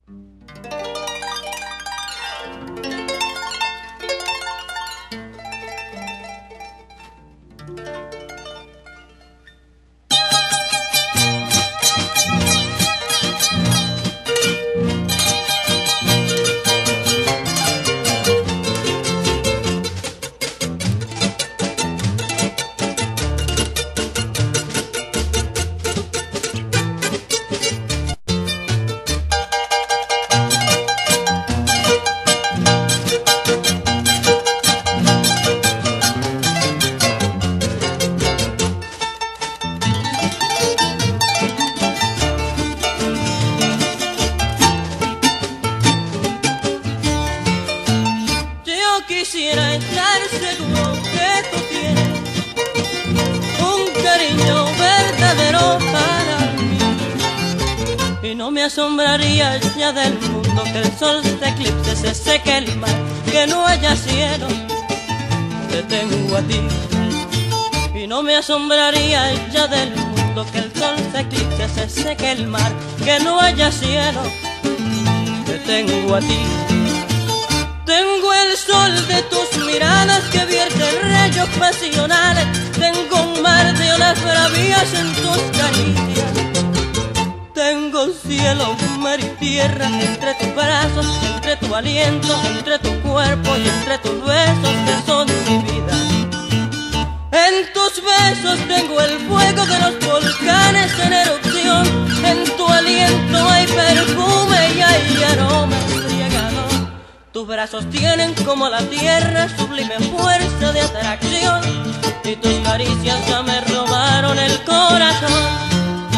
Quisiera estar seguro que tú tienes un cariño verdadero para mí, y no me asombraría ya del mundo que el sol se eclipse, se seque el mar, que no haya cielo, te tengo a ti. Y no me asombraría ya del mundo que el sol se eclipse, se seque el mar, que no haya cielo, te tengo a ti. Tengo el sol de tus miradas que vierte rayos pasionales. Tengo un mar de olas bravías en tus caricias. Tengo cielo, mar y tierra entre tus brazos, entre tu aliento, entre tu cuerpo y entre tus besos que son mi vida. En tus besos tengo el fuego de los volcanes en erupción. En tu aliento hay perfume y hay aroma embriagador. Tus brazos tienen como la tierra sublime fuerza de atracción, y tus caricias ya me robaron el corazón.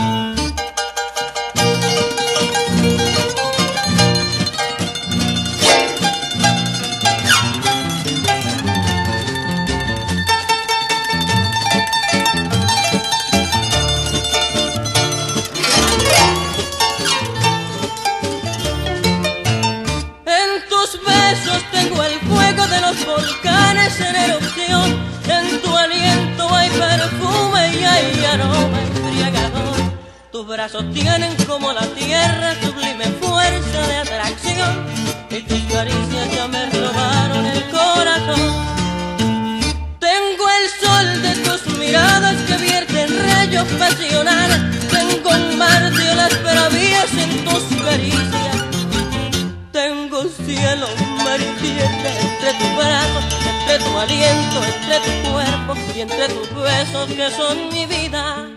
Tengo el fuego de los volcanes en erupción. En tu aliento hay perfume y hay aroma embriagador. Tus brazos tienen como la tierra sublime fuerza de atracción, y tus caricias ya me robaron el corazón. Tengo el sol de tus miradas que vierten rayos pasionales. Tengo un mar de olas bravías en tus caricias. Tengo cielo, mar y tierra entre tus brazos, entre tu aliento, entre tu cuerpo y entre tus besos que son mi vida.